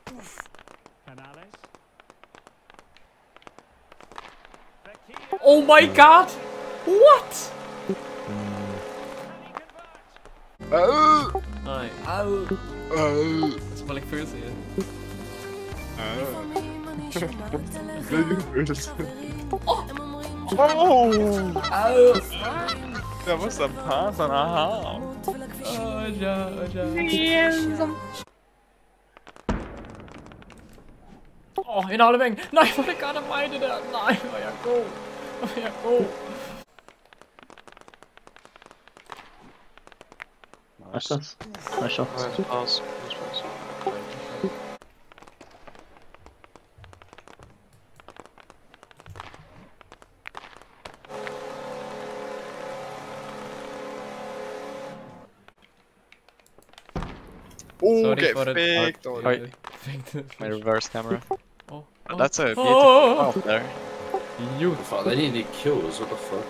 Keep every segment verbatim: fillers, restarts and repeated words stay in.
Oh my god! What? Øh. Nej. Au. Øh. Det skal bare lægge følelse i det. Det er ikke følelse. Åh! Au! Der var så par sådan aha. Åh, ja, åh, ja. Åh, oh, en aflevering. Nej, hvor er det godt af mig, det der. Nej, hvor er jeg god. Hvor er jeg god. Nice. Nice shot. Nice pass. Oh, get faked. Wait. My reverse camera. Oh, oh. That's a beautiful oh. oh, there. You. Fuck, they didn't need kills, what the fuck?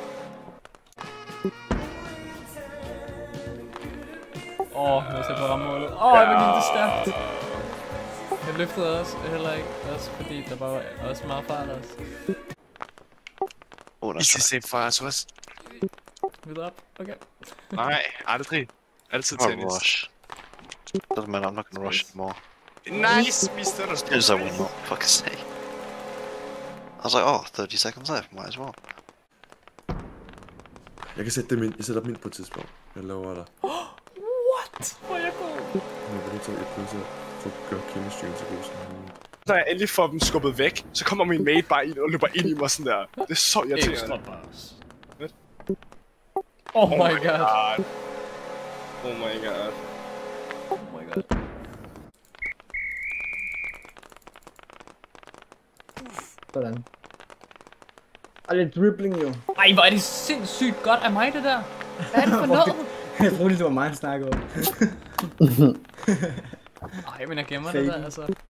Åh, oh, jeg ser på rammemålet. Åh, oh, jeg var lige det stærkt. Jeg løftede også heller ikke, også fordi der bare var også meget fart også. Oh, that's easy save for us, was. Videre op, okay. Nej, aldrig. Altid tennis. Rush. Doesn't matter, I'm not gonna rush anymore. Nice, mister us. Because I will not fucking say. I was like, oh, thirty seconds left, might as well. Jeg kan sætte dem ind. Jeg sætter dem ind på et tidspunkt. Jeg laver dig. What? Hvor er jeg god? Jeg vil lige tage et plus her, for at gøre chemistry så god som muligt. Når jeg endelig får dem skubbet væk, så kommer min mate bare ind og løber ind i mig sådan der. Det er så irriterende. Oh my god. Oh my god. Oh my god. Sådan. Og det er dribbling jo. Ej, hvor er det sindssygt godt af mig, det der. Hvad er det for noget? Jeg troede lige, det var mig, der snakkede om. Ej, men jeg gemmer det der, altså.